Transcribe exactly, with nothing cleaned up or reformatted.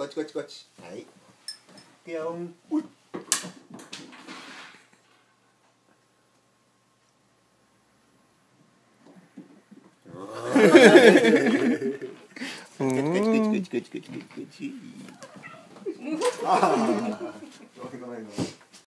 こっちこっちこっち。はい。ピョン。うい。こっちこっちこっちこっちこっちこっちこっち。ああ。ごめんごめんごめん。